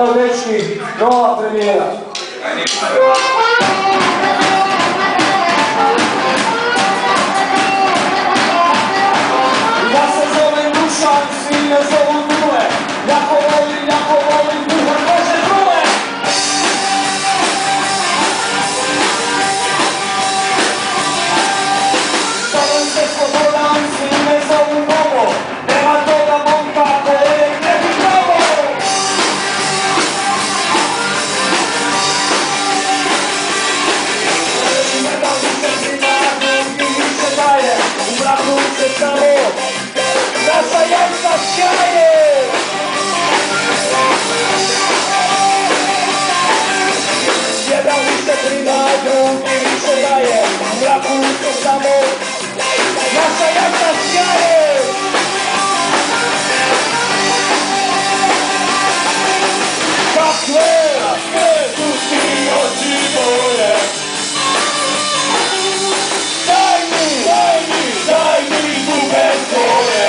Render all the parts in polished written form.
Evo dečki, nova premijera. Ja se zovem Dušan, svi me zovu Dule. Jako volim duhan Bože Dule. Zovem se Slobodan, svi me zovu Momo. Nema toga momka kojeg ne bi probao. U mraku se samo naša jajca sjaje. Jedan više prima, drugi više daje. U mraku se samo naša jajca sjaje. Kakve su ti oči moje. Daj mi zube svoje.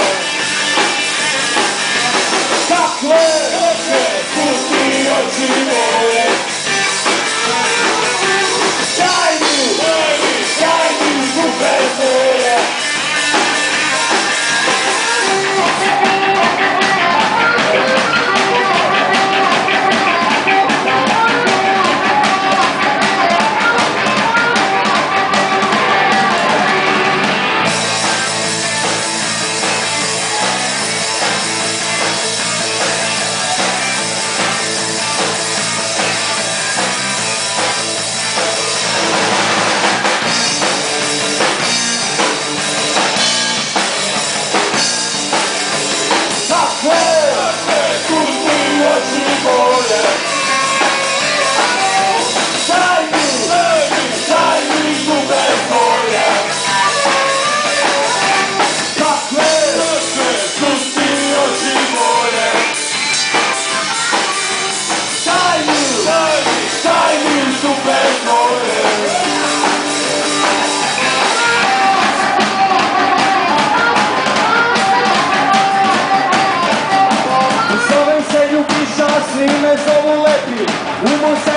Kakve su ti oči moje. Daj mi zube svoje. Svi me zovu lepi,